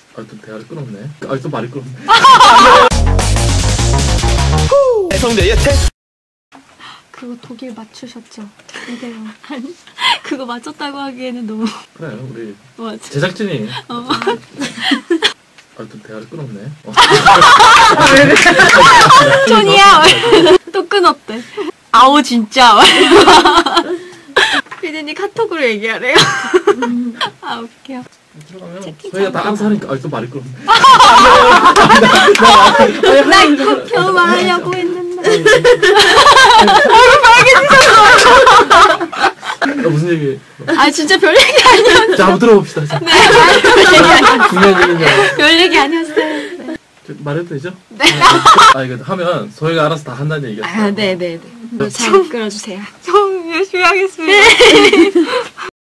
아, 또 대화를 끊었네. 아, 또 말이 끊었네. 성대 예태. 그거 독일 맞추셨죠? 이대요. 아니, 그거 맞췄다고 하기에는 너무. 그래, 우리 맞아. 제작진이. 아, 또 대화를 끊었네. 존이야! 또 끊었대. 아오, 진짜. 피디님 카톡으로 얘기하래요. 아, 웃겨. 들어가면 저희가 다 알아서 하니까. 아, 또 말이 끊었네. 나 이거 겨우 말하려고 했는데. 무슨 얘기? 아, 진짜 별 얘기 아니었어. 자, 한번 들어봅시다. 자. 네, 별 얘기 아니었어. 중요한 얘기냐? 별 얘기 아니었어요. 네. 말해도 되죠? 네. 아, 이거 하면 저희가 알아서 다 한다는 얘기였어요. 아, 네네네. 잘 끌어주세요. 좀 열심히 하겠습니다.